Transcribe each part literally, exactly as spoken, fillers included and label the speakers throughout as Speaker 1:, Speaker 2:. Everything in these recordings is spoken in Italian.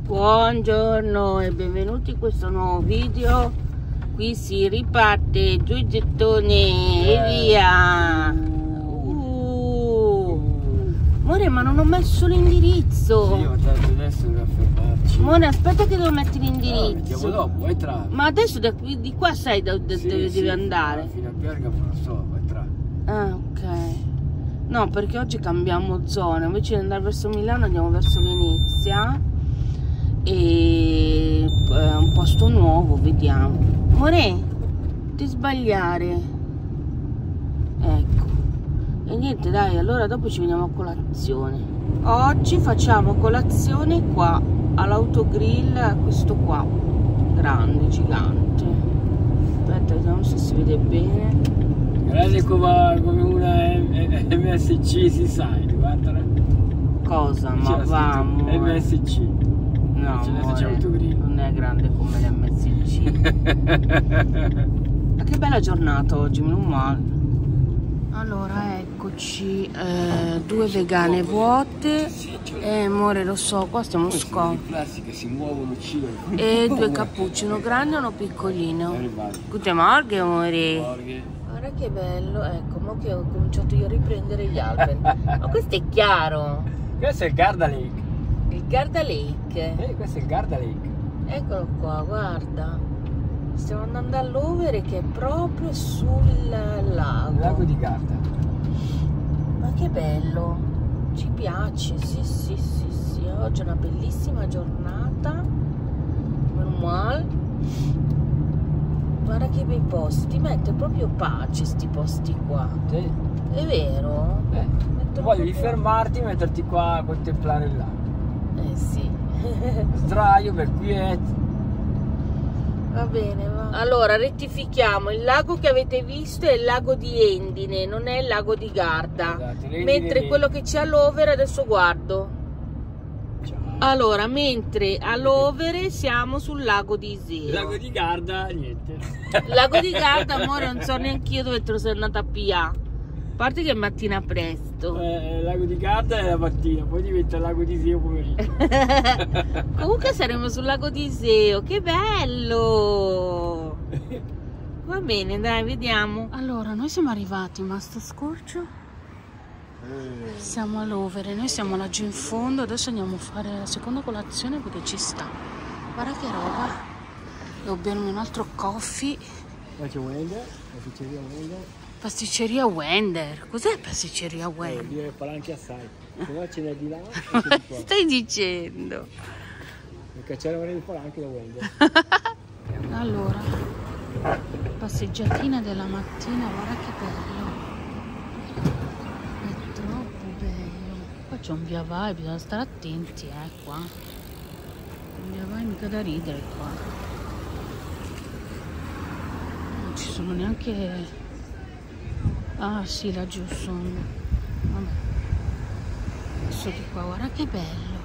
Speaker 1: Buongiorno e benvenuti in questo nuovo video. Qui si riparte, giù i gettoni e via. uh. Amore, ma non ho messo l'indirizzo.
Speaker 2: Sì, ma tanto adesso dobbiamo fermarci.
Speaker 1: Amore, aspetta che devo mettere
Speaker 2: No,
Speaker 1: l'indirizzo.
Speaker 2: vediamo dopo, vai tra.
Speaker 1: Ma adesso da qui, di qua sai da, da,
Speaker 2: Sì,
Speaker 1: dove
Speaker 2: sì,
Speaker 1: devi andare.
Speaker 2: Fino a Bergamo non so, vai tra.
Speaker 1: Ah, ok. No, perché oggi cambiamo zona. Invece di andare verso Milano andiamo verso Venezia. E è un posto nuovo, vediamo. Amore, ti sbagliare. Ecco. E niente, dai, allora dopo ci vediamo a colazione. Oggi facciamo colazione qua all'autogrill, questo qua grande, gigante. Aspetta, vediamo se si vede bene.
Speaker 2: Grande come, come una M S C, si sai, guarda.
Speaker 1: Cosa? Ma vamo.
Speaker 2: M S C.
Speaker 1: No, amore, non è grande come l'M S C. Ma che bella giornata oggi, meno male. Allora, eccoci, eh, due vegane vuote. Eh, amore, lo so, qua stiamo scopando.
Speaker 2: Classiche, si muovono, uccidono.
Speaker 1: E due cappucci, uno grande e uno piccolino. Guten Morgen, amore. Guarda che bello, ecco, ma che ho cominciato io a riprendere gli alberi. Ma questo è chiaro.
Speaker 2: Questo è il Garda Lake.
Speaker 1: Il Garda Lake.
Speaker 2: Eh, questo è il Garda Lake.
Speaker 1: Eccolo qua, guarda. Stiamo andando all'Overe che è proprio sul lago.
Speaker 2: Il lago di Garda.
Speaker 1: Ma che bello. Ci piace, sì, sì, sì, sì. Oggi è una bellissima giornata. Meno male. Guarda che bei posti. Ti mette proprio pace sti posti qua.
Speaker 2: Sì.
Speaker 1: È vero?
Speaker 2: Eh.
Speaker 1: Mettono
Speaker 2: Voglio di
Speaker 1: proprio-
Speaker 2: fermarti e metterti qua a contemplare il lago.
Speaker 1: Eh sì.
Speaker 2: Sdraio per quiet.
Speaker 1: Va bene, va. Allora, rettifichiamo, il lago che avete visto è il lago di Endine, non è il lago di Garda.
Speaker 2: Esatto, Endine
Speaker 1: mentre
Speaker 2: di-
Speaker 1: quello che c'è all'Overe, adesso guardo.
Speaker 2: Ciao.
Speaker 1: Allora, mentre all'Overe siamo sul lago di Iseo.
Speaker 2: Il lago di Garda, niente.
Speaker 1: Il lago di Garda, amore, non so neanche io dove te lo sei andata a pigliare. A parte che è mattina presto.
Speaker 2: Eh, il lago di Garda è la mattina, poi diventa il lago di Iseo pomeriggio.
Speaker 1: Comunque saremo sul lago di Iseo, che bello! Va bene, dai, vediamo. Allora, noi siamo arrivati, ma sto scorcio. Siamo all'Overe, noi siamo laggiù in fondo, adesso andiamo a fare la seconda colazione perché ci sta. Guarda che roba. Devo bermi un altro coffee.
Speaker 2: Qua c'è Wender, la pizzeria Wender.
Speaker 1: Pasticceria Wender. Cos'è pasticceria
Speaker 2: Eh,
Speaker 1: Wender?
Speaker 2: direi palanche assai. Se no ce n'è di là e c'è di qua.
Speaker 1: Stai dicendo?
Speaker 2: Perché c'era ora di palanche da Wender.
Speaker 1: Allora, passeggiatina della mattina, guarda che bello. È troppo bello. Qua c'è un via vai, bisogna stare attenti, eh, qua. Un via vai mica da ridere qua. Non ci sono neanche... Ah sì, laggiù sono. Vabbè. Adesso di qua, guarda che bello.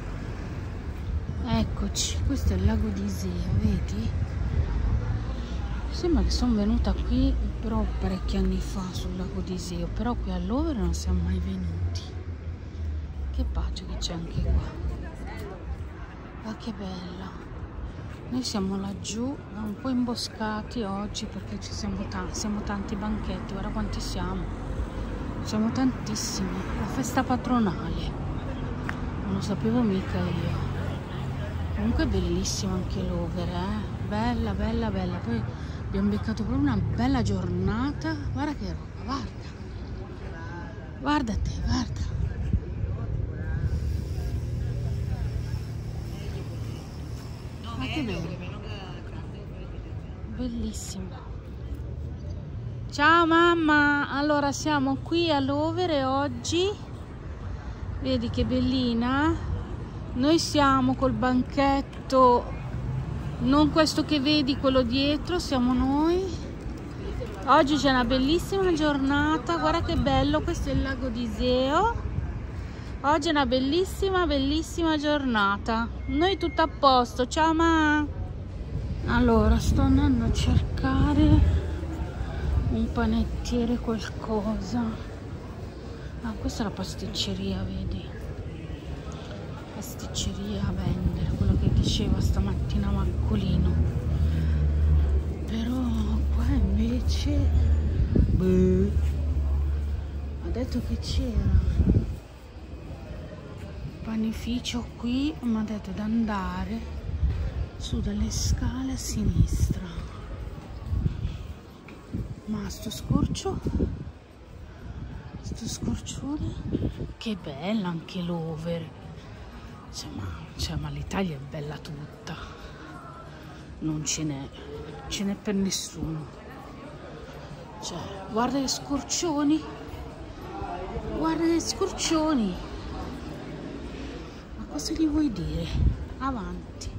Speaker 1: Eccoci, questo è il lago di Iseo, vedi? Sembra che sono venuta qui però parecchi anni fa sul lago di Iseo, però qui all'Overe non siamo mai venuti. Che pace che c'è anche qua. Ma che bella. Noi siamo laggiù, un po' imboscati oggi perché ci siamo, ta siamo tanti banchetti, guarda quanti siamo. Siamo tantissimi, la festa patronale. Non lo sapevo mica io. Comunque è bellissimo anche l'Overe, eh? Bella, bella, bella. Poi abbiamo beccato proprio una bella giornata. Guarda che roba, guarda. Guarda te, guarda. Ma che bello. Bellissimo. Ciao mamma. Allora siamo qui all'Overe oggi. Vedi che bellina. Noi siamo col banchetto, non questo che vedi, quello dietro, siamo noi. Oggi c'è una bellissima giornata, guarda che bello, questo è il lago di Iseo. Oggi è una bellissima, bellissima giornata. Noi tutto a posto, ciao ma. Allora, sto andando a cercare un panettiere, qualcosa. Ah, questa è la pasticceria, vedi? Pasticceria Wender, quello diceva stamattina Marcolino, però qua invece beh, ha detto che c'era panificio qui, mi ha detto di andare su delle scale a sinistra, ma sto scorcio, sto scorcione, che bella anche l'over, cioè, ma, cioè, ma l'Italia è bella tutta, non ce n'è, ce n'è per nessuno, cioè guarda che scorcioni, guarda che scorcioni. Cosa gli vuoi dire? Avanti.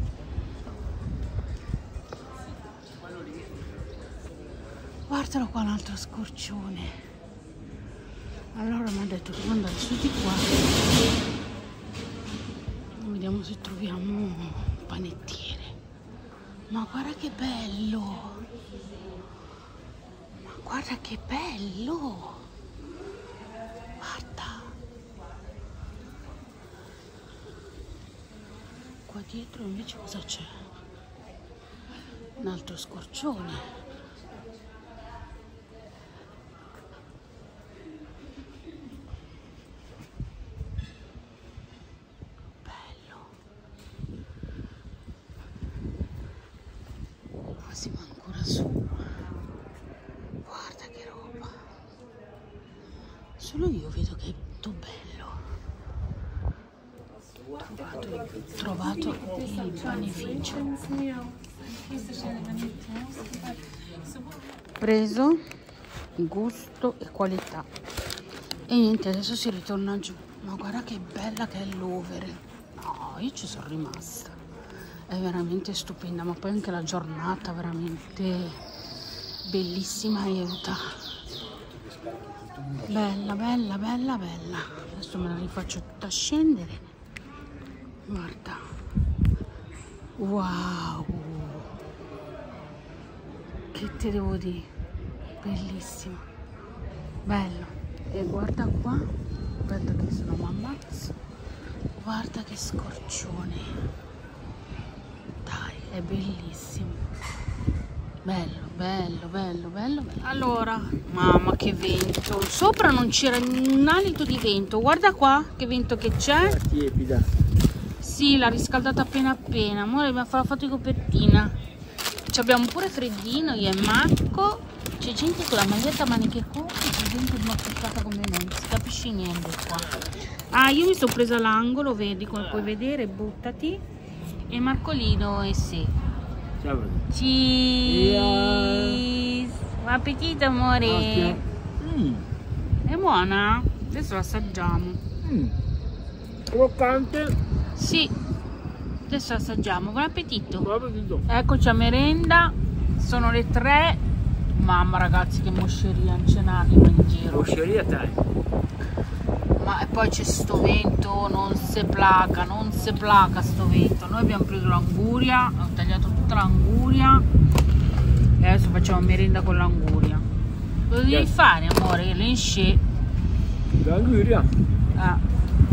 Speaker 1: Guardalo qua un altro scorcione. Allora mi ha detto che devo andare su di qua. Vediamo se troviamo un panettiere. Ma guarda che bello! Ma guarda che bello! Guarda! Qua dietro invece cosa c'è? Un altro scorcione. Bello. Qua siamo ancora su. Guarda che roba. Solo io vedo che è tutto bello. Trovato, trovato il panificio, preso gusto e qualità, e niente, adesso si ritorna giù. Ma guarda che bella che è l'over, no, io ci sono rimasta, è veramente stupenda, ma poi anche la giornata veramente bellissima e aiuta, bella bella bella bella. Adesso me la rifaccio tutta scendere. Guarda, wow, che te devo dire, bellissimo, bello. E guarda qua, aspetta che se no mi ammazzo, guarda che scorcione, dai, è bellissimo, bello, bello, bello, bello, bello. Allora, mamma che vento, sopra non c'era un alito di vento, guarda qua che vento che c'è.
Speaker 2: Tiepida.
Speaker 1: Sì, l'ha riscaldata appena appena, ora abbiamo fatto di copertina. Ci abbiamo pure freddino io e Marco. C'è gente con la maglietta a maniche corte, c'è gente smoccata come me, non si capisce niente qua. Ah, io mi sono presa l'angolo, vedi, come puoi vedere, buttati. E Marcolino e sì.
Speaker 2: Ciao.
Speaker 1: Cheese! Buon appetito, amore!
Speaker 2: Mm.
Speaker 1: È buona? Adesso la assaggiamo.
Speaker 2: Mm. Croccante.
Speaker 1: Sì, adesso assaggiamo. Buon appetito.
Speaker 2: Buon appetito.
Speaker 1: Eccoci a merenda, sono le tre. Mamma ragazzi, che mosceria, non c'è n'anima in giro.
Speaker 2: Mosceria dai.
Speaker 1: Ma e poi c'è sto vento, non si placa, non si placa sto vento. Noi abbiamo preso l'anguria, ho tagliato tutta l'anguria e adesso facciamo merenda con l'anguria. Cosa devi
Speaker 2: Yes.
Speaker 1: fare, amore? L'ensce.
Speaker 2: L'anguria.
Speaker 1: Ah.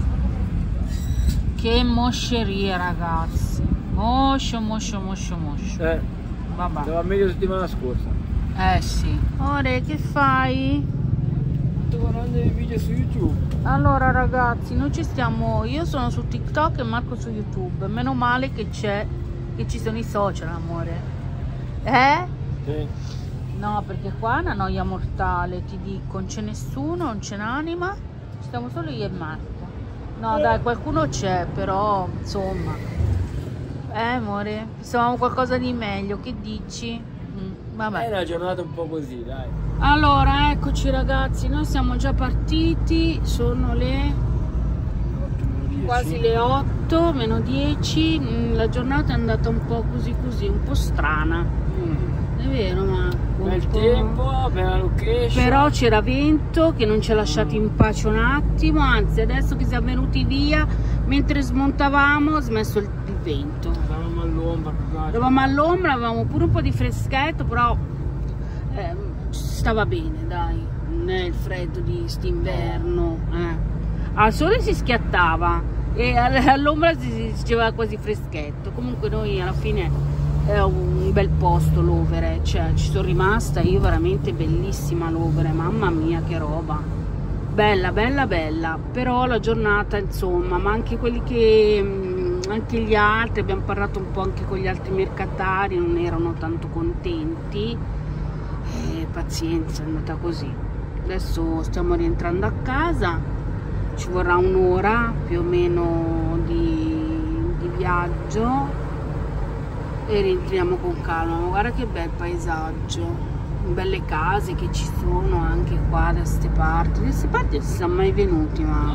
Speaker 1: Che mosceria ragazzi, moscio moscio moscio moscio.
Speaker 2: Eh,
Speaker 1: Vabbè.
Speaker 2: stava meglio settimana scorsa.
Speaker 1: Eh sì. Ore, che fai?
Speaker 2: Sto guardando i video su YouTube.
Speaker 1: Allora ragazzi, noi ci stiamo, io sono su TikTok e Marco su YouTube. Meno male che c'è, che ci sono i social, amore. Eh?
Speaker 2: Sì.
Speaker 1: No, perché qua è una noia mortale, ti dico, non c'è nessuno, non c'è un'anima, stiamo solo io e Marco. No dai, qualcuno c'è, però insomma. Eh amore, pensavamo qualcosa di meglio, che dici? Mm, vabbè.
Speaker 2: È una giornata un po' così, dai.
Speaker 1: Allora, eccoci ragazzi, noi siamo già partiti, sono le quasi le otto, meno dieci, la giornata è andata un po' così così, un po' strana,
Speaker 2: Mm.
Speaker 1: è vero Marco?
Speaker 2: Bel
Speaker 1: Un po'.
Speaker 2: tempo, bella location.
Speaker 1: Però c'era vento che non ci ha lasciati in pace un attimo, anzi adesso che siamo venuti via, mentre smontavamo ha smesso il, il vento.
Speaker 2: Stavamo all'ombra.
Speaker 1: Eravamo all'ombra, avevamo pure un po' di freschetto, però eh, stava bene, dai, non è il freddo di st'inverno. Eh. Al sole si schiattava e all'ombra si faceva quasi freschetto. Comunque noi alla fine è un bel posto l'Overe, cioè ci sono rimasta io, veramente bellissima l'Overe, mamma mia che roba, bella bella bella. Però la giornata insomma, ma anche quelli che anche gli altri, abbiamo parlato un po' anche con gli altri mercatari, non erano tanto contenti, e pazienza, è andata così. Adesso stiamo rientrando a casa, ci vorrà un'ora più o meno di, di viaggio e rientriamo con calma. Ma guarda che bel paesaggio, belle case che ci sono anche qua da queste parti. Da queste parti non si siamo mai venuti, ma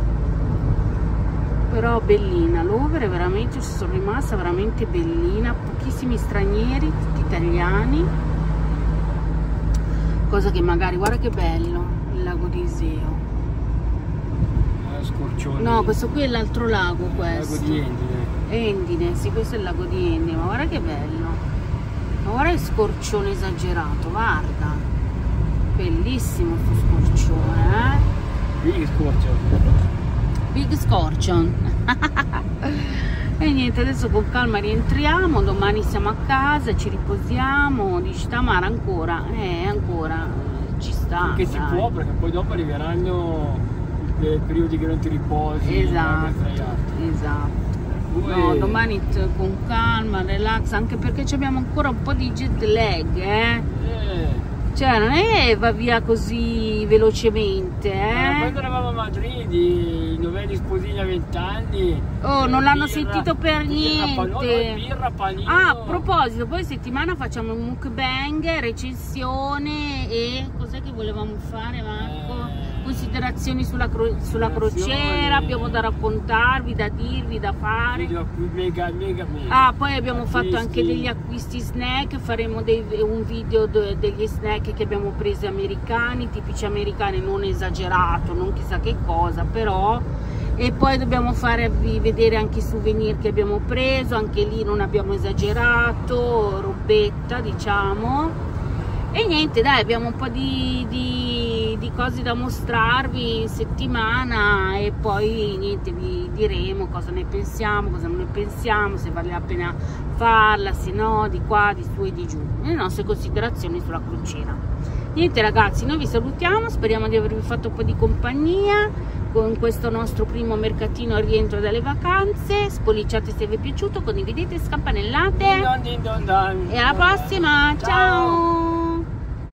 Speaker 1: però bellina l'Overe, veramente ci sono rimasta veramente bellina, pochissimi stranieri, tutti italiani, cosa che magari, guarda che bello il lago di Iseo.
Speaker 2: Scorcione.
Speaker 1: No, questo qui è l'altro lago, questo.
Speaker 2: Il lago di Endine.
Speaker 1: Endine, sì, questo è il lago di Endine, ma guarda che bello. Ma guarda il scorcione esagerato, guarda. Bellissimo questo scorcione, eh?
Speaker 2: Big scorcione.
Speaker 1: Big scorcione. E niente, adesso con calma rientriamo, domani siamo a casa, ci riposiamo. Dici Tamara ancora? Eh, ancora, ci sta.
Speaker 2: Che si
Speaker 1: dai.
Speaker 2: può, perché poi dopo arriveranno dei periodi che non ti riposi.
Speaker 1: Esatto, esatto. No, domani con calma, relax, anche perché abbiamo ancora un po' di jet lag, eh?
Speaker 2: Eh.
Speaker 1: Cioè non è che va via così velocemente, eh?
Speaker 2: Ma quando eravamo a Madrid, i novelli sposini a vent'anni.
Speaker 1: Oh, non l'hanno
Speaker 2: birra,
Speaker 1: sentito per
Speaker 2: birra,
Speaker 1: niente.
Speaker 2: Panino, birra, panino.
Speaker 1: Ah, a proposito, poi settimana facciamo un mukbang, recensione e cos'è che volevamo fare, Marco?
Speaker 2: Eh.
Speaker 1: Considerazioni sulla, cro sulla crociera, abbiamo da raccontarvi, da dirvi, da fare.
Speaker 2: Video più mega, mega, mega.
Speaker 1: Ah, poi abbiamo
Speaker 2: Acquisti.
Speaker 1: fatto anche degli acquisti snack, faremo dei, un video de, degli snack che abbiamo preso americani, tipici americani, non esagerato, non chissà che cosa, però. E poi dobbiamo farvi vedere anche i souvenir che abbiamo preso, anche lì non abbiamo esagerato, robetta diciamo. E niente, dai, abbiamo un po' di, di, di cose da mostrarvi in settimana e poi niente, vi diremo cosa ne pensiamo, cosa non ne pensiamo, se vale la pena farla, se no, di qua, di su e di giù, le nostre considerazioni sulla crociera. Niente ragazzi, noi vi salutiamo, speriamo di avervi fatto un po' di compagnia con questo nostro primo mercatino al rientro dalle vacanze. Spolliciate se vi è piaciuto, condividete, scampanellate
Speaker 2: Din don, din don, dan.
Speaker 1: e alla prossima, ciao.